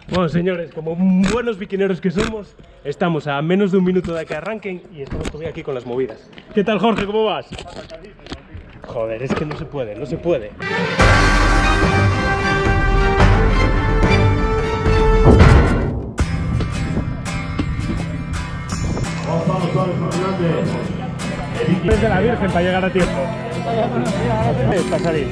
Bueno, señores, como buenos biquineros que somos, estamos a menos de un minuto de que arranquen y estamos todavía aquí con las movidas. ¿Qué tal, Jorge? ¿Cómo vas? Joder, es que no se puede, no se puede. Es de la Virgen para llegar a tiempo. Para salir.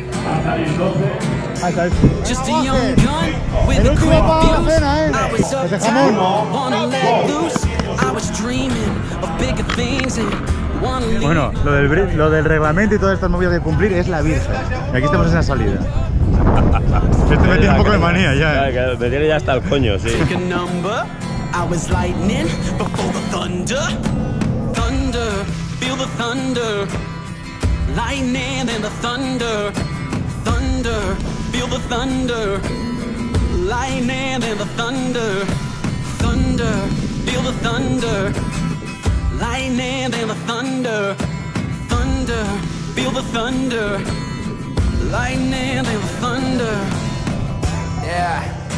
Just a young gun with a quick fuse. I was uptight, wanna let loose. I was dreaming of bigger things and wanna leave. Bueno, lo del reglamento y todas estas movidas de cumplir es la Virgen. Y aquí estamos en la salida. Este me tiene un poco de manía ya. Claro, me tiene ya hasta el coño, sí. Pick a number. I was lightning before the thunder. Thunder, feel the thunder. Lightning and the thunder. Thunder, feel the thunder. Lightning and the thunder. Thunder, feel the thunder. Lightning and the thunder. Thunder, feel the thunder. Lightning and the thunder. Yeah.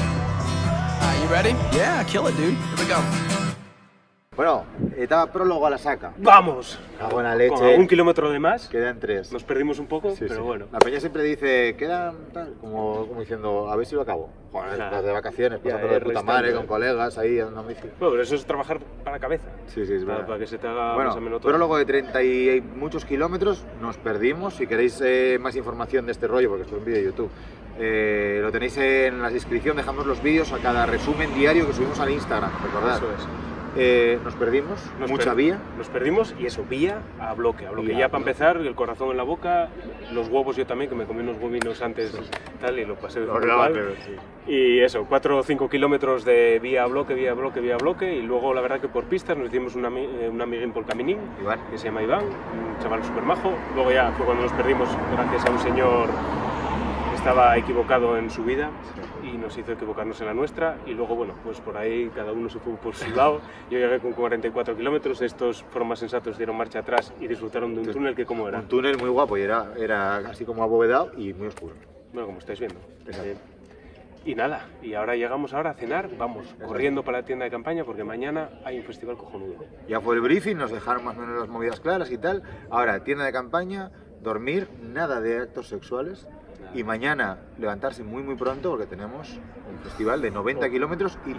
You ready? Yeah, kill it, dude. Here we go. Bueno, etapa prólogo a la saca. ¡Vamos! La buena leche. Con algún kilómetro de más. Quedan 3. Nos perdimos un poco, Sí, pero sí. bueno. La peña siempre dice, quedan tal, como diciendo, a ver si lo acabo. Joder, estás de vacaciones, pasándolo de puta madre, con colegas, ahí andando en bici. Bueno, pero eso es trabajar para la cabeza. Sí, sí, es verdad. Para que se te haga Bueno, más o menos todo. prólogo de 30 y muchos kilómetros, nos perdimos. Si queréis más información de este rollo, porque esto es un vídeo de YouTube, lo tenéis en la descripción, dejamos los vídeos a cada resumen diario que subimos al Instagram, recordad. Eso es. Nos perdimos, mucha vía. Nos perdimos y eso, vía a bloque. Vía Ya a para bloque. empezar, el corazón en la boca, los huevos yo también, que me comí unos huevinos antes tal y lo pasé de Y eso, 4 o 5 kilómetros de vía a bloque, vía a bloque, vía a bloque. Y luego la verdad que por pistas nos hicimos un amiguín por caminín, Iván. que se llama Iván, un chaval súper majo. Luego ya fue cuando nos perdimos gracias a un señor que estaba equivocado en su vida y nos hizo equivocarnos en la nuestra, y luego bueno, pues por ahí cada uno se fue por su lado. Yo llegué con 44 kilómetros, estos fueron más sensatos, dieron marcha atrás y disfrutaron de un túnel que como era. Un túnel muy guapo y era así como abovedado y muy oscuro. Bueno, como estáis viendo. Exacto. Y nada, y ahora llegamos ahora a cenar, vamos, corriendo para la tienda de campaña porque mañana hay un festival cojonudo. Ya fue el briefing, nos dejaron más o menos las movidas claras y tal. Ahora, tienda de campaña, dormir, nada de actos sexuales. Y mañana levantarse muy pronto porque tenemos un festival de 90 kilómetros y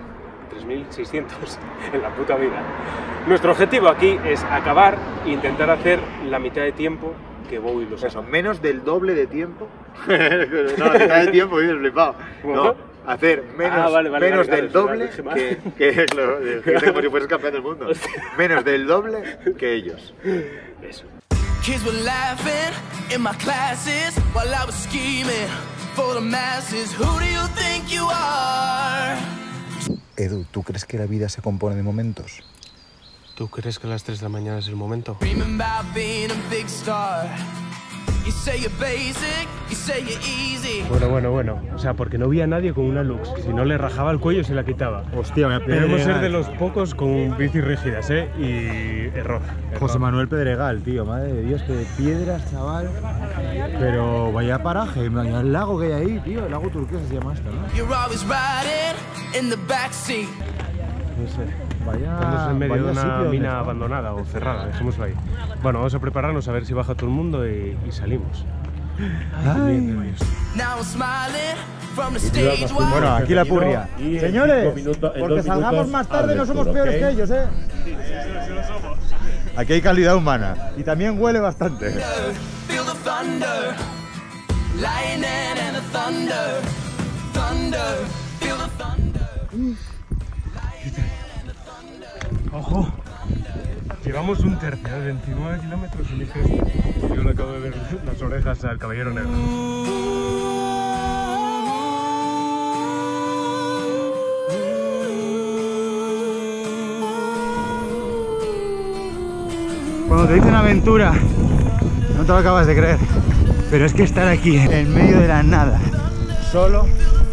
3.600 en la puta vida. Nuestro objetivo aquí es acabar e intentar hacer la mitad de tiempo que Bowie lo sabe. Eso, menos del doble de tiempo. No, la mitad de tiempo, bien flipado. No, hacer menos del doble que como si fueras campeón del mundo. Menos del doble que ellos. Eso. Kids were laughing in my classes while I was scheming for the masses. Who do you think you are? Edu, ¿tú crees que la vida se compone de momentos? ¿Tú crees que a las 3 de la mañana es el momento? Dreaming about being a big star. You say you're basic, you say you're easy. Bueno. O sea, porque no vi a nadie con una Lux. Si no le rajaba el cuello, se la quitaba. Hostia, me Debemos ser de los pocos con bicis rígidas, Y error. José Manuel Pedregal, tío, madre de Dios, que de piedras, chaval. Pero vaya paraje, vaya el lago que hay ahí, tío, el lago turquesa se llama esto, ¿no? You're always riding in the backseat. No sé. Vaya, Estamos en medio de una sitio mina abandonada o cerrada, dejémoslo ahí. Bueno, vamos a prepararnos a ver si baja todo el mundo y salimos. Ay. Now I'm smiling from the stage while Bueno, aquí la purria. Señores, porque salgamos más tarde no somos peores que ellos, ¿eh? Aquí hay calidad humana y también huele bastante. feel the thunder, lightning and the thunder, thunder, feel the thunder. ¡Ojo! Llevamos un tercio, 29 kilómetros y dije esto. Yo le acabo de ver las orejas al caballero negro. Cuando te dicen aventura, no te lo acabas de creer, pero es que estar aquí, en medio de la nada, solo...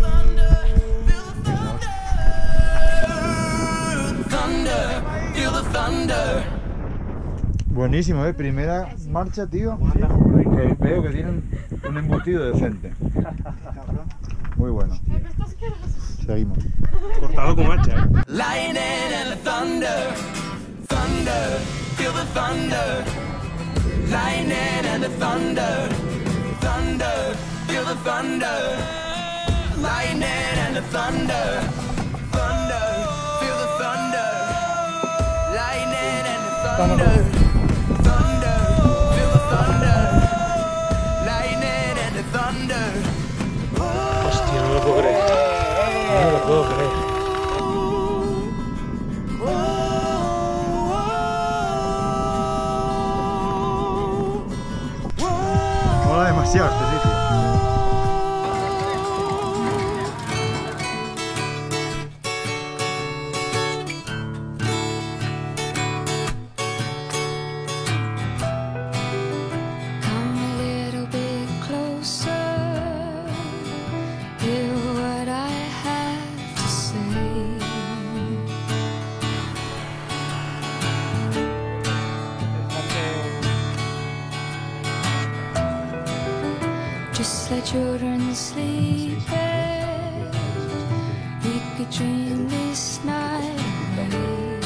Buenísimo, primera marcha, tío. Que veo que tienen un embutido decente. Muy bueno. Sí. Seguimos. Cortado con hacha, ¿eh? Lightning and the thunder, thunder, feel the thunder. Lightning and the thunder, thunder, feel the thunder. Lightning and the thunder, thunder, feel the thunder. Lightning and the thunder, thunder, feel the thunder. Lightning and the thunder. Hostia, no lo puedo creer. No lo puedo creer. Mola demasiado este sitio. Come a little bit closer, hear what I have to say. Just like children sleeping, we could dream this night away.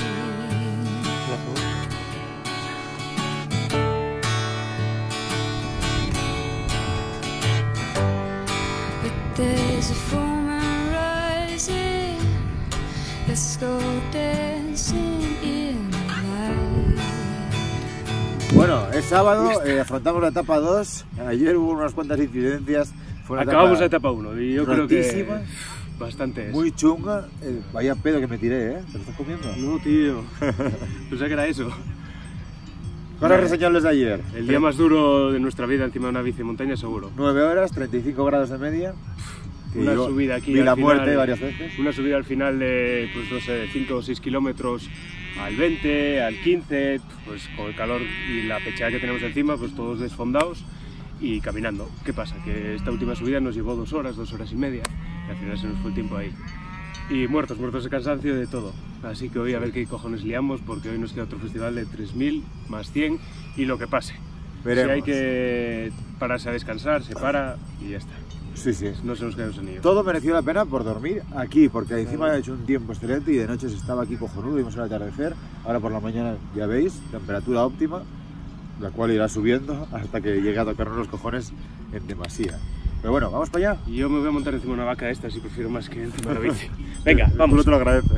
But there's a full moon rising, let's go dancing in the light. Bueno, es sábado, afrontamos la etapa 2. Ayer hubo unas cuantas incidencias. Fue una Acabamos la etapa 1 y yo creo que rotísima, bastante es. muy chunga. Vaya pedo que me tiré, ¿eh? ¿Te lo estás comiendo? No, tío. Pensaba que era eso. Cosas reseñables de ayer. El día más duro de nuestra vida encima de una bici de montaña, seguro. 9 horas, 35 grados de media. Una subida aquí. Vi al la final, muerte varias veces. Una subida al final de, pues no sé, de 5 o 6 kilómetros al 20, al 15, pues con el calor y la pechada que tenemos encima, pues todos desfondados y caminando. ¿Qué pasa? Que esta última subida nos llevó 2 horas, 2 horas y media, y al final se nos fue el tiempo ahí. Y muertos de cansancio, de todo. Así que hoy a ver qué cojones liamos, porque hoy nos queda otro festival de 3000 más 100 y lo que pase. Veremos. Si hay que pararse a descansar, se para y ya está. Sí, sí. No se nos queda un anillo. Todo mereció la pena por dormir aquí, porque encima ha hecho un tiempo excelente y de noche se estaba aquí cojonudo, vimos el atardecer. Ahora por la mañana ya veis, temperatura óptima, la cual irá subiendo hasta que llegue a tocarnos los cojones en demasía. Pero bueno, ¿vamos para allá? Y yo me voy a montar encima de una vaca esta, si prefiero más que encima de la bici. Venga, vamos. Tú te lo agradece.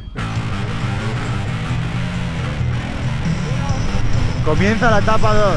Comienza la etapa 2.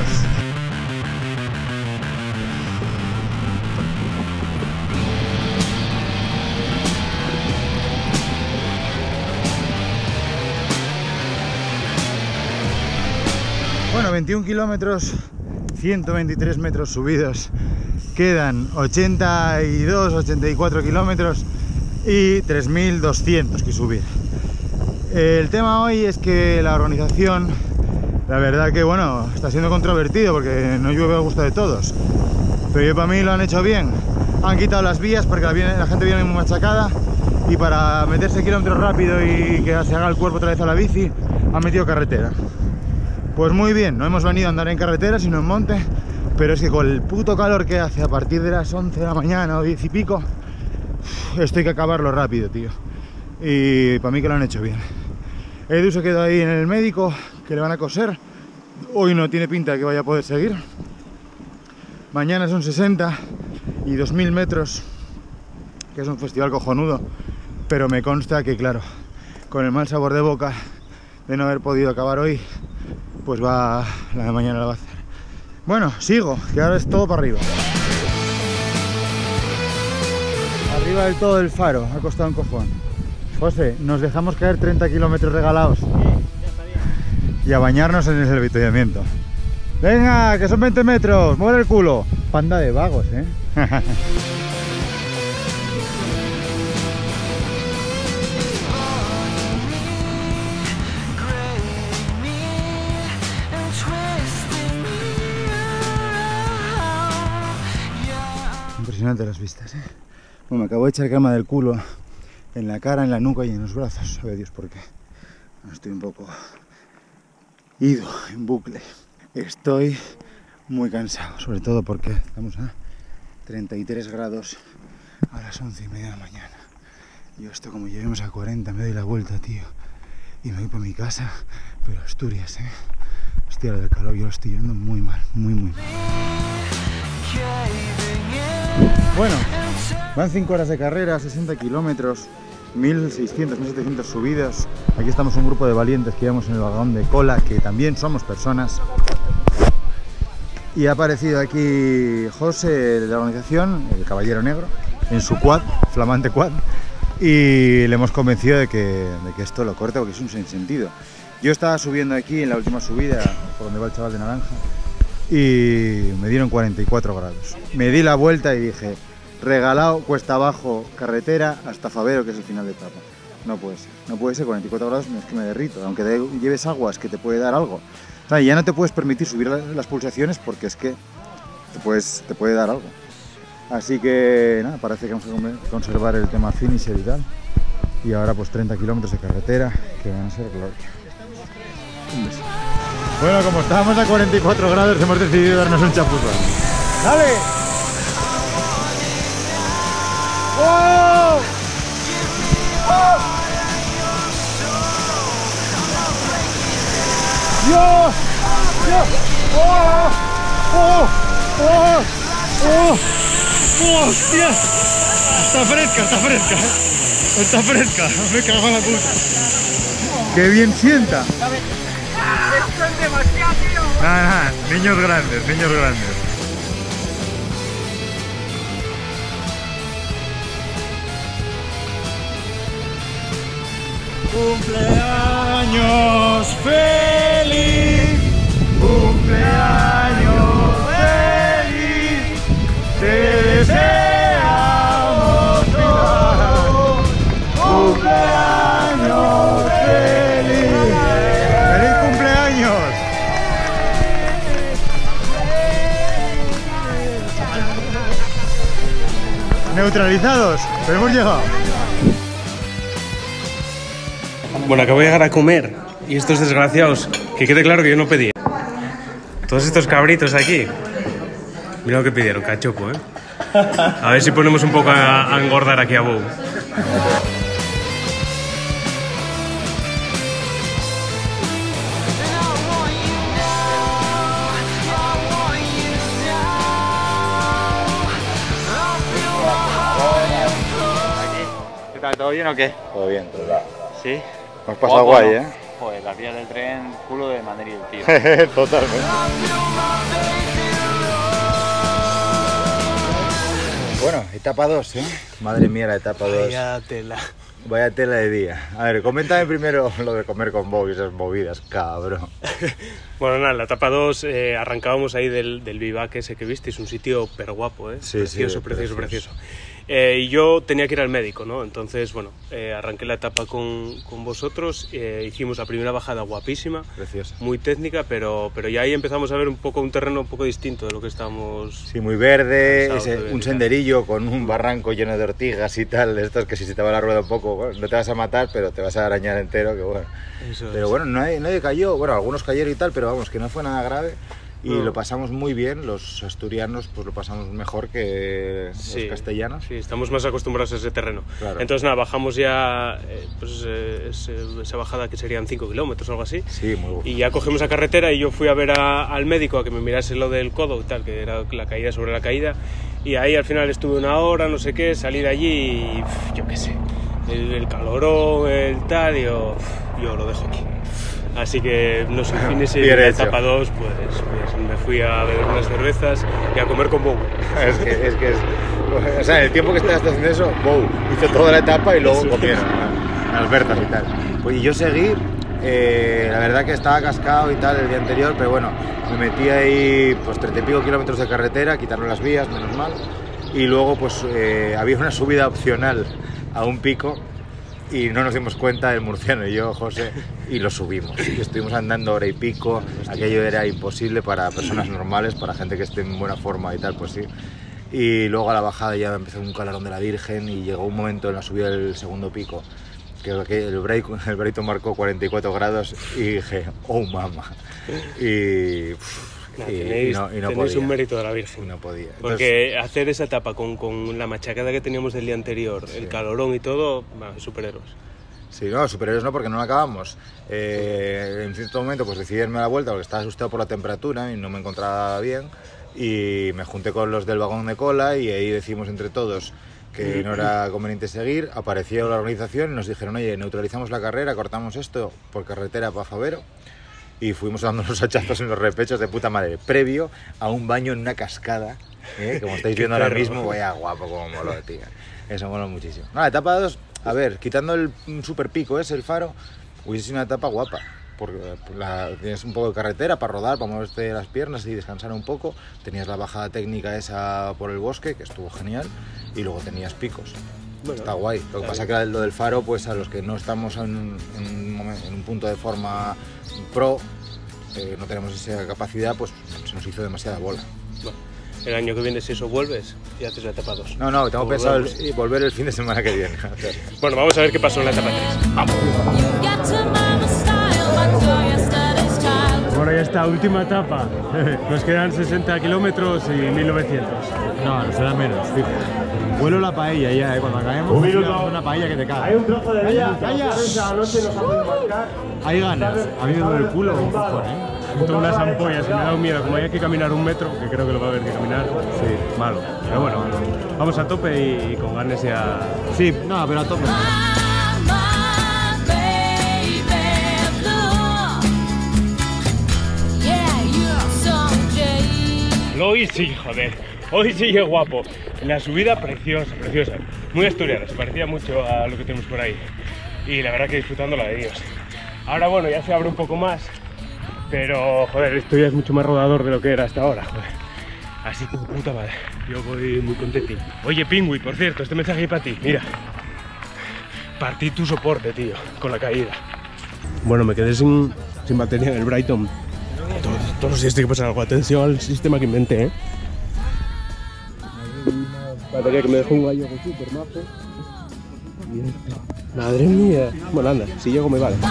Bueno, 21 kilómetros, 123 metros subidos, quedan 82, 84 kilómetros y 3.200 que subir. El tema hoy es que la organización, la verdad que bueno, está siendo controvertido porque no llueve a gusto de todos, pero yo para mí lo han hecho bien. Han quitado las vías porque la gente viene muy machacada y para meterse kilómetros rápido y que se haga el cuerpo otra vez a la bici, han metido carretera. Pues muy bien, no hemos venido a andar en carretera sino en monte, pero es que con el puto calor que hace a partir de las 11 de la mañana o 10 y pico, esto hay que acabarlo rápido, tío. Y para mí que lo han hecho bien. Edu se quedó ahí en el médico, que le van a coser. Hoy no tiene pinta de que vaya a poder seguir. Mañana son 60 y 2000 metros, que es un festival cojonudo, pero me consta que, claro, con el mal sabor de boca de no haber podido acabar hoy, pues la de mañana la va a hacer. Bueno, sigo, que ahora es todo para arriba. Arriba del todo el faro, ha costado un cojón. José, nos dejamos caer 30 kilómetros regalados. Y a bañarnos en el avituallamiento. Venga, que son 20 metros, mueve el culo. Panda de vagos, ¿eh? Impresionante las vistas, ¿eh? Bueno, me acabo de echar crema del culo en la cara, en la nuca y en los brazos. Sabe Dios por qué. Estoy un poco ido en bucle. Estoy muy cansado, sobre todo porque estamos a 33 grados a las 11:30 de la mañana. Yo esto como lleguemos a 40 me doy la vuelta, tío. Y me voy por mi casa, pero Asturias, Hostia, lo del calor yo lo estoy viendo muy mal, muy mal. Bueno, van 5 horas de carrera, 60 kilómetros, 1600, 1700 subidas. Aquí estamos un grupo de valientes que íbamos en el vagón de cola, que también somos personas. Y ha aparecido aquí José de la organización, el Caballero Negro, en su quad, flamante quad. Y le hemos convencido de que esto lo corte porque es un sinsentido. Yo estaba subiendo aquí en la última subida, por donde va el chaval de naranja, y me dieron 44 grados. Me di la vuelta y dije, regalado, cuesta abajo, carretera, hasta Favero, que es el final de etapa. No puede ser 44 grados, es que me derrito, aunque lleves aguas que te puede dar algo. O sea, ya no te puedes permitir subir las pulsaciones porque es que te puede dar algo. Así que nada, parece que vamos a conservar el tema finisher y tal. Y ahora pues 30 kilómetros de carretera que van a ser gloria. Un beso. Bueno, como estábamos a 44 grados hemos decidido darnos un chapuzón. ¡Dale! ¡Oh! ¡Oh! ¡Dios! ¡Dios! ¡Oh! ¡Oh! ¡Oh! ¡Oh! ¡Oh, hostia! Está fresca, está fresca, me cago en la puta. ¡Qué bien sienta! ¡Esto es demasiado, tío! Nada, niños grandes. ¡Cumpleaños feliz! ¡Cumpleaños feliz! ¡Te deseamos todos! ¡Cumpleaños feliz! ¡Feliz cumpleaños! Neutralizados, pero hemos llegado. Bueno, acabo de llegar a comer y estos desgraciados, que quede claro que yo no pedí. Todos estos cabritos aquí. Mira lo que pidieron, cachopo, A ver si ponemos un poco a engordar aquí a Bow. ¿Qué tal? ¿Todo bien o qué? Todo bien, todo bien. ¿Sí? Hemos pasado guay, Joder, las vías del tren, culo de Madrid, tío. Totalmente. Bueno, etapa 2, Madre mía, la etapa 2. Vaya tela de día. A ver, coméntame primero lo de comer con Bow y esas movidas, cabrón. Bueno, nada, la etapa 2 arrancábamos ahí del Vivac ese que viste, es un sitio pero guapo, Sí, precioso. Y yo tenía que ir al médico, ¿no? Entonces, bueno, arranqué la etapa con vosotros, hicimos la primera bajada guapísima, preciosa, muy técnica, pero ya ahí empezamos a ver un terreno un poco distinto de lo que estábamos... Sí, muy verde, un senderillo con un barranco lleno de ortigas y tal, de estas que si se te va la rueda un poco, bueno, no te vas a matar, pero te vas a arañar entero, que bueno. Pero bueno, nadie cayó, bueno, algunos cayeron y tal, pero vamos, que no fue nada grave. Y lo pasamos muy bien, los asturianos pues lo pasamos mejor que los castellanos. Sí, estamos más acostumbrados a ese terreno. Claro. Entonces nada, bajamos ya esa bajada que serían 5 kilómetros o algo así. Sí, muy bueno. Y ya cogemos la carretera y yo fui a ver al médico a que me mirase lo del codo y tal, que era la caída sobre la caída. Y ahí al final estuve una hora, no sé qué, salí de allí y yo qué sé, el calorón, el tal, yo lo dejo aquí. Así que no sé, fines y la etapa 2 pues me fui a beber unas cervezas y a comer con Bow. O sea, en el tiempo que estás haciendo eso, Bow hizo toda la etapa y luego comieron Albertas y tal. Pues yo seguí, la verdad que estaba cascado y tal el día anterior, pero bueno, me metí ahí pues 30 y pico kilómetros de carretera, quitaron las vías, menos mal, y luego pues había una subida opcional a un pico. Y no nos dimos cuenta, el murciano y yo, José, y lo subimos. Y estuvimos andando hora y pico, aquello era imposible para personas normales, para gente que esté en buena forma y tal, pues sí. Y luego a la bajada ya empezó un calorón de la Virgen y llegó un momento en la subida del segundo pico que el Brayton marcó 44 grados y dije, oh mama. Y Tenéis podía. un mérito de la Virgen. No podía. Porque hacer esa etapa con la machacada que teníamos del día anterior, el calorón y todo, superhéroes. Sí, no, superhéroes no, porque no lo acabamos. En cierto momento pues decidí irme a la vuelta porque estaba asustado por la temperatura y no me encontraba bien. Y me junté con los del vagón de cola y ahí decimos entre todos que no era conveniente seguir. Apareció la organización y nos dijeron, oye, neutralizamos la carrera, cortamos esto por carretera para Favero. Y fuimos dando unos hachazos en los repechos de puta madre, previo a un baño en una cascada, como estáis viendo ahora mismo. Vaya guapo como moló, tío. Eso moló muchísimo. No, la etapa 2, a ver, quitando el super pico ese, el faro, hubiese sido una etapa guapa. Porque tienes un poco de carretera para rodar, para moverte las piernas y descansar un poco. Tenías la bajada técnica esa por el bosque, que estuvo genial, y luego tenías picos. Bueno, está guay. Lo que pasa es que lo del faro, pues a los que no estamos en un punto de forma pro, no tenemos esa capacidad, pues se nos hizo demasiada bola. Bueno, el año que viene, si eso vuelves y haces la etapa 2. No, tengo pensado volver el fin de semana que viene. Bueno, vamos a ver qué pasó en la etapa 3. ¡Vamos! Bueno, ya está, última etapa. Nos quedan 60 kilómetros y 1900. No, nos queda menos, fíjate. Vuelo la paella ya, cuando acabemos. Una paella que te caga. Hay un trozo de vía. ¡Calla! Esa noche nos hacen marcar. Hay ganas. A mí me duele el culo un poco, Tengo unas ampollas y me da un miedo. Como hay que caminar un metro, que creo que lo va a haber que caminar. Sí, malo. Pero bueno, vamos a tope y con ganas ya. Sí, no, pero a tope. Hoy sí, joder. Hoy sí que guapo. La subida preciosa, preciosa. Muy asturiana, se parecía mucho a lo que tenemos por ahí. Y la verdad que disfrutando la de Dios. Ahora bueno, ya se abre un poco más. Pero joder, esto ya es mucho más rodador de lo que era hasta ahora, joder. Así que puta madre, yo voy muy contentín. Oye, Pingüi, por cierto, este mensaje es para ti, mira. Partí tu soporte, tío, con la caída. Bueno, me quedé sin batería en el Brighton. Todos los días tiene que pasar algo. Atención al sistema que inventé, ¿eh? Batería que me dejó un gallo súper majo. Madre mía. Bueno, anda, si llego me vale.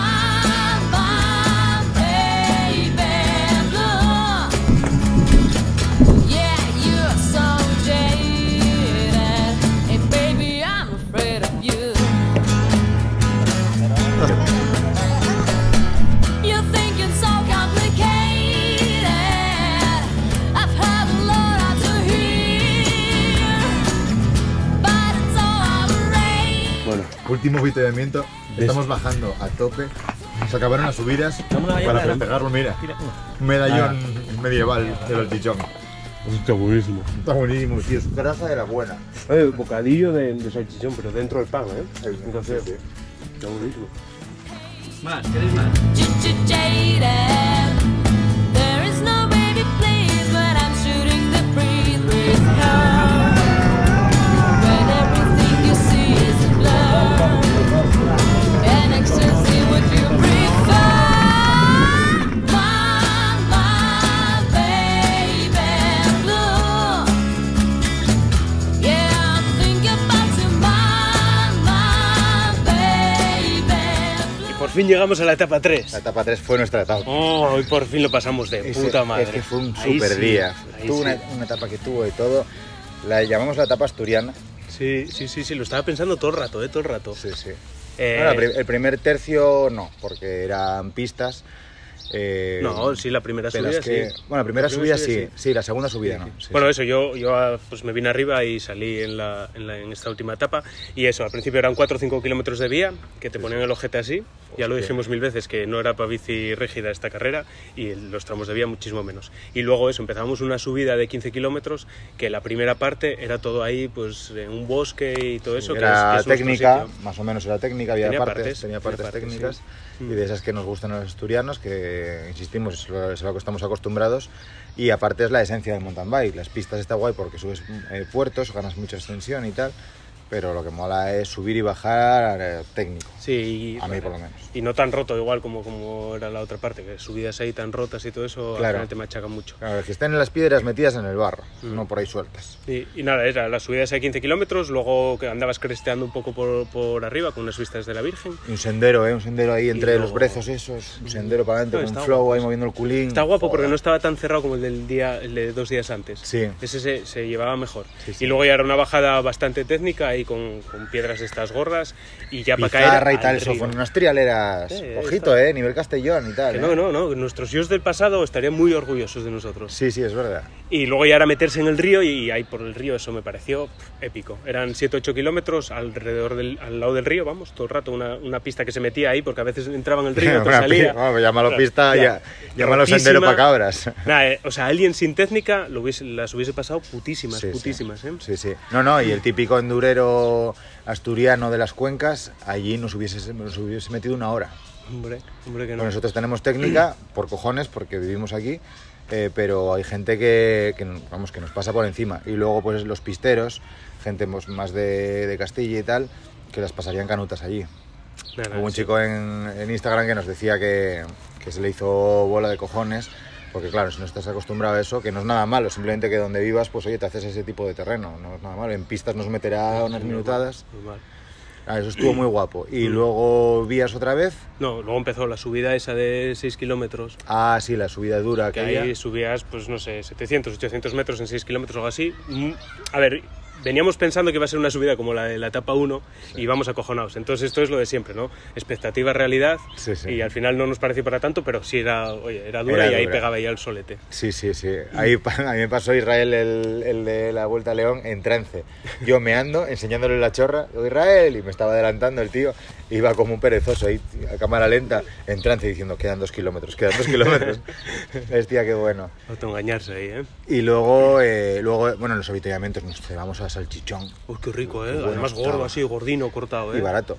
Último avituallamiento, estamos bajando a tope, se acabaron las subidas para pegarlo, mira, un medallón medieval del chichón. Está buenísimo. Está buenísimo, tío, es grasa de la buena. Bocadillo de salchichón, pero dentro del pan, ¿eh? Entonces, sí. Está buenísimo. Más, ¿queréis más? Por fin llegamos a la etapa 3. La etapa 3 fue nuestra etapa. Oh, hoy por fin lo pasamos de puta madre. Es que fue un super día. Tuvo una etapa que tuvo y todo. La llamamos la etapa asturiana. Sí, lo estaba pensando todo el rato, todo el rato. Sí. Bueno, el primer tercio no, porque eran pistas. No, sí, la primera subida sí. Bueno, la primera subida sí, la segunda subida no. Sí, bueno, eso, yo pues me vine arriba y salí en esta última etapa. Y eso, al principio eran 4 o 5 kilómetros de vía, que te ponían el ojete así. Ya lo dijimos 1000 veces que no era para bici rígida esta carrera y los tramos de vía muchísimo menos. Y luego eso, empezamos una subida de 15 kilómetros, que la primera parte era todo ahí, pues en un bosque y todo eso. Era que es técnica, más o menos era técnica, tenía partes técnicas, sí. Y de esas que nos gustan a los asturianos, que insistimos, es a lo que estamos acostumbrados. Y aparte es la esencia del mountain bike. Las pistas está guay porque subes puertos, ganas mucha extensión y tal. Pero lo que mola es subir y bajar técnico. Sí, a mí por lo menos. y no tan roto igual como era la otra parte, que subidas ahí tan rotas y todo eso, Claro. al final te machacan mucho. Claro, que estén en las piedras metidas en el barro, no por ahí sueltas. Y nada, era las subidas a 15 kilómetros, luego que andabas cresteando un poco por arriba con unas vistas de la Virgen. Y un sendero ahí entre luego- los brezos esos, un sendero para adelante, No, con un está flow guapo, ahí sí. moviendo el culín. Está guapo porque Joder. no estaba tan cerrado como el de 2 días antes. Sí. Ese se llevaba mejor. Sí, sí. Y luego ya era una bajada bastante técnica ahí con piedras de estas gordas y ya para caer Pizarra y al tal, eso río. fueron unas trialeras. Ojito, nivel Castellón y tal. Que no, nuestros yos del pasado estarían muy orgullosos de nosotros. Sí, es verdad. Y luego ya era meterse en el río y ahí por el río eso me pareció épico. Eran 7-8 kilómetros alrededor al lado del río, vamos, todo el rato una pista que se metía ahí porque a veces entraba en el río, otras salía. Vamos, llámalo Claro, pista, ya. llámalo Rotísima. sendero para cabras. Nada, o sea, alguien sin técnica las hubiese pasado putísimas, Sí, putísimas, sí. ¿eh? Sí, sí. No, y el típico endurero asturiano de las cuencas, allí nos hubiese metido 1 hora. Hombre que no. Bueno, nosotros tenemos técnica, por cojones, porque vivimos aquí, pero hay gente que nos pasa por encima. Y luego, pues los pisteros, gente más de Castilla y tal, que las pasarían canutas allí. Nada, Hubo un sí. chico en Instagram que nos decía que se le hizo bola de cojones, porque claro, si no estás acostumbrado a eso, que no es nada malo, simplemente que donde vivas, pues oye, te haces ese tipo de terreno, no es nada malo. En pistas nos meterá unas minutadas. Normal. Ah, eso estuvo muy guapo. Y luego vías otra vez. No, luego empezó la subida esa de 6 kilómetros. Ah, sí, la subida dura Que que había. ahí subías, pues no sé, 700, 800 metros en 6 kilómetros o algo así. A ver, veníamos pensando que iba a ser una subida como la de la etapa 1 y íbamos acojonados. Entonces esto es lo de siempre, ¿no? Expectativa, realidad. Sí, sí. Y al final no nos pareció para tanto, pero sí era dura Era y ahí dura. pegaba ya el solete. Sí. Ahí a mí me pasó Israel, el de la Vuelta a León, en trance. Yo meando, enseñándole la chorra, digo, Israel, y me estaba adelantando el tío. Iba como un perezoso ahí, a cámara lenta, en trance, diciendo, quedan 2 kilómetros. Hostia, qué bueno. Autoengañarse ahí, ¿eh? Y luego bueno, en los avituallamientos nos cebamos a salchichón. Uy, qué rico, ¿eh? Qué bueno Además estaba. gordo así, gordino, cortado, ¿eh? Y barato.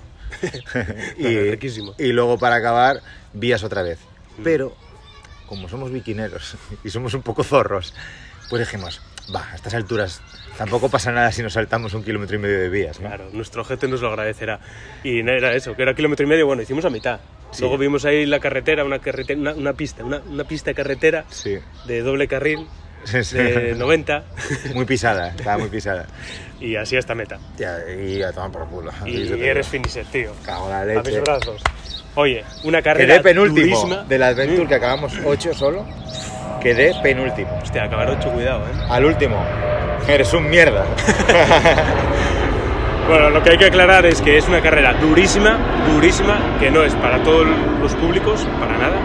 Riquísimo. Y luego para acabar, vías otra vez. Pero, como somos biquineros y somos un poco zorros, pues dijimos, a estas alturas tampoco pasa nada si nos saltamos 1,5 kilómetros de vías, ¿no? Claro, nuestro gente nos lo agradecerá. Y era eso, que era 1,5 kilómetros, bueno, hicimos a mitad. Sí. Luego vimos ahí la carretera, una pista de carretera Sí. de doble carril, Sí, sí. de 90, Muy pisada, estaba muy pisada. y así hasta meta. Y a tomar por culo. Y Ahí se te eres va. finisher, tío. Cago la A leche. mis brazos. Oye, una carrera Quedé penúltimo durísima. del Adventure, que acabamos 8 solo. Quedé penúltimo. Hostia, acabar 8, cuidado, ¿eh? Al último. Eres un mierda. Bueno, lo que hay que aclarar es que es una carrera durísima, que no es para todos los públicos, para nada,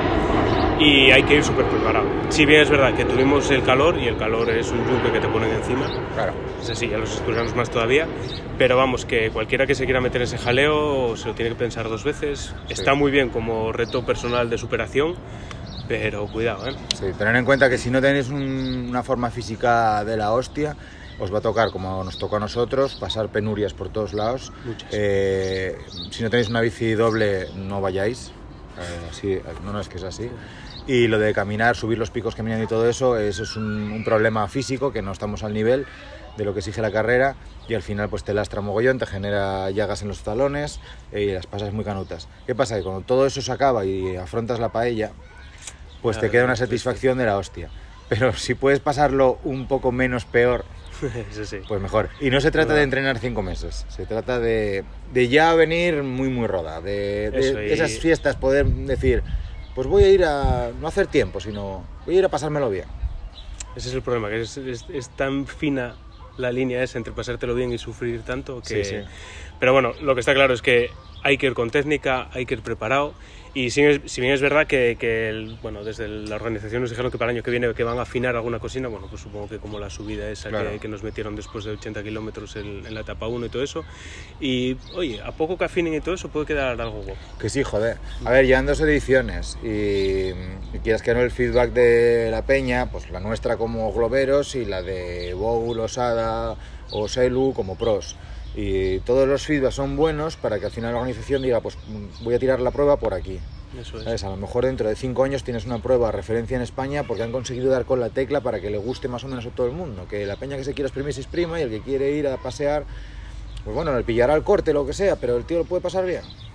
y hay que ir súper preparado. Si bien es verdad que tuvimos el calor, y el calor es un yunque que te ponen encima, Claro. es así, ya los asturianos más todavía, pero vamos, que cualquiera que se quiera meter en ese jaleo se lo tiene que pensar 2 veces. Está muy bien como reto personal de superación, pero cuidado, ¿eh? Sí, tener en cuenta que si no tenéis una forma física de la hostia, os va a tocar, como nos tocó a nosotros, pasar penurias por todos lados. Muchas. Si no tenéis una bici doble, no vayáis. Así, no, es que es así. Y lo de caminar, subir los picos caminando y todo eso, eso es un problema físico, que no estamos al nivel de lo que exige la carrera, y al final pues te lastra mogollón, te genera llagas en los talones y las pasas muy canutas. ¿Qué pasa? Que cuando todo eso se acaba y afrontas la paella, pues te queda una satisfacción de la hostia. Pero si puedes pasarlo un poco menos peor, Sí, sí. pues mejor. Y no se trata de entrenar 5 meses, se trata de ya venir muy roda, de Eso, y- esas fiestas poder decir, pues voy a ir a no hacer tiempo, sino voy a ir a pasármelo bien. Ese es el problema, que es tan fina la línea esa entre pasártelo bien y sufrir tanto que... Sí, sí. Pero bueno, lo que está claro es que hay que ir con técnica, hay que ir preparado, y si bien es verdad que bueno, desde la organización nos dijeron que para el año que viene que van a afinar alguna cosina, bueno, pues supongo que como la subida esa Claro. que nos metieron después de 80 kilómetros en la etapa 1 y todo eso, y oye, a poco que afinen y todo eso puede quedar algo guapo. Que sí, joder. A ver, llevan 2 ediciones y quieras que no, el feedback de la peña, pues la nuestra como globeros y la de Boul, Osada o Selu como pros. Y todos los feedbacks son buenos para que al final la organización diga, pues voy a tirar la prueba por aquí. Eso es. ¿Sabes? A lo mejor dentro de 5 años tienes una prueba de referencia en España porque han conseguido dar con la tecla para que le guste más o menos a todo el mundo. Que la peña que se quiera exprimir se exprima, y el que quiere ir a pasear, pues bueno, le pillará el corte, lo que sea, pero el tío lo puede pasar bien.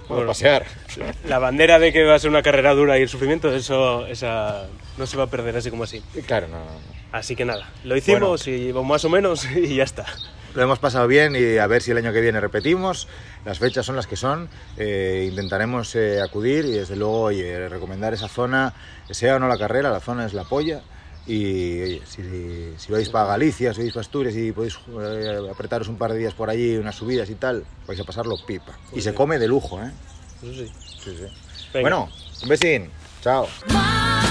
Vamos a pasear. La bandera de que va a ser una carrera dura y el sufrimiento, esa no se va a perder así como así. Claro, no. Así que nada, lo hicimos y más o menos y ya está. Lo hemos pasado bien y a ver si el año que viene repetimos. Las fechas son las que son. Intentaremos acudir y desde luego oye, recomendar esa zona, sea o no la carrera, la zona es la polla. Y oye, si vais para Galicia, si vais para Asturias y podéis apretaros un par de días por allí, unas subidas y tal, vais a pasarlo pipa. Pues y se come de lujo, ¿eh? Eso sí. Sí. Bueno, un besín. Chao.